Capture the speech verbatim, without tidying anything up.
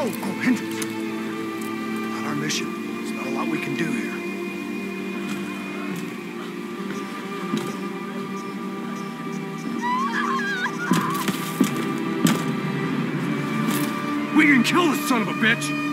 go! Oh, Hendricks. Not our mission. There's not a lot we can do here. We can kill this son of a bitch!